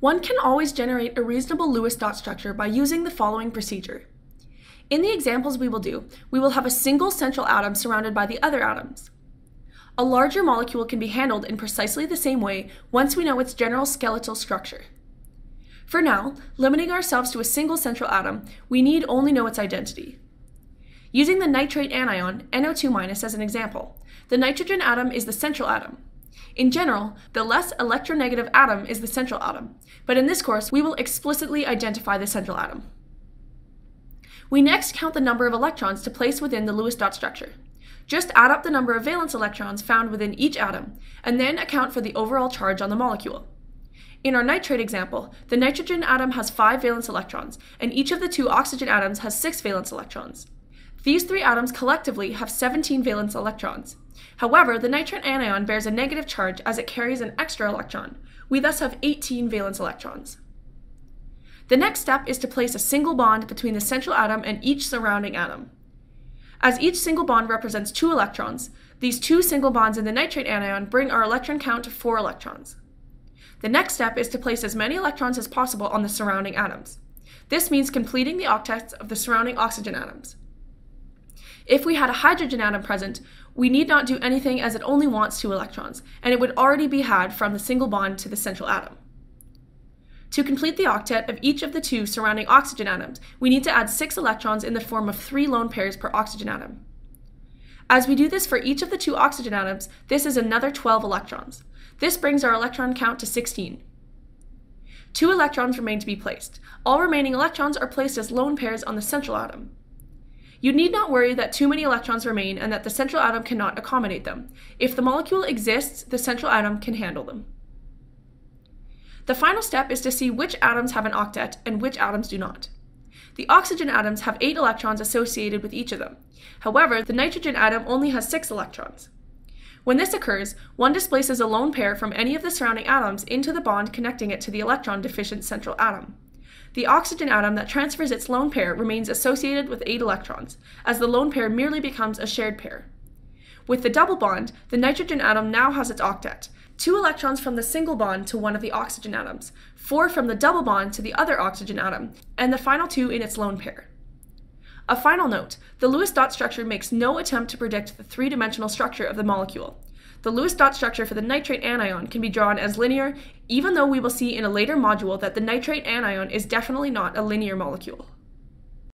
One can always generate a reasonable Lewis dot structure by using the following procedure. In the examples we will do, we will have a single central atom surrounded by the other atoms. A larger molecule can be handled in precisely the same way once we know its general skeletal structure. For now, limiting ourselves to a single central atom, we need only know its identity. Using the nitrate anion, NO2- as an example, the nitrogen atom is the central atom. In general, the less electronegative atom is the central atom, but in this course we will explicitly identify the central atom. We next count the number of electrons to place within the Lewis dot structure. Just add up the number of valence electrons found within each atom, and then account for the overall charge on the molecule. In our nitrate example, the nitrogen atom has 5 valence electrons, and each of the 2 oxygen atoms has 6 valence electrons. These 3 atoms collectively have 17 valence electrons. However, the nitrate anion bears a negative charge as it carries an extra electron. We thus have 18 valence electrons. The next step is to place a single bond between the central atom and each surrounding atom. As each single bond represents 2 electrons, these 2 single bonds in the nitrate anion bring our electron count to 4 electrons. The next step is to place as many electrons as possible on the surrounding atoms. This means completing the octets of the surrounding oxygen atoms. If we had a hydrogen atom present, we need not do anything as it only wants 2 electrons, and it would already be had from the single bond to the central atom. To complete the octet of each of the 2 surrounding oxygen atoms, we need to add 6 electrons in the form of 3 lone pairs per oxygen atom. As we do this for each of the 2 oxygen atoms, this is another 12 electrons. This brings our electron count to 16. 2 electrons remain to be placed. All remaining electrons are placed as lone pairs on the central atom. You need not worry that too many electrons remain and that the central atom cannot accommodate them. If the molecule exists, the central atom can handle them. The final step is to see which atoms have an octet and which atoms do not. The oxygen atoms have 8 electrons associated with each of them. However, the nitrogen atom only has 6 electrons. When this occurs, one displaces a lone pair from any of the surrounding atoms into the bond connecting it to the electron-deficient central atom. The oxygen atom that transfers its lone pair remains associated with 8 electrons, as the lone pair merely becomes a shared pair. With the double bond, the nitrogen atom now has its octet: 2 electrons from the single bond to one of the oxygen atoms, 4 from the double bond to the other oxygen atom, and the final 2 in its lone pair. A final note, the Lewis dot structure makes no attempt to predict the 3-dimensional structure of the molecule. The Lewis dot structure for the nitrate anion can be drawn as linear, even though we will see in a later module that the nitrate anion is definitely not a linear molecule.